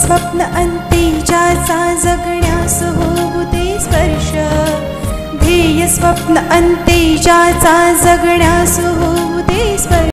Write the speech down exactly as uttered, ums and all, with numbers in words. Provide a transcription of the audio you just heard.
स्वप्न अंती ज्याचा जगण्यास होऊ दे स्पर्श, ध्येय स्वप्न अंती ज्याचा जगण्यास होऊ दे स्पर्श.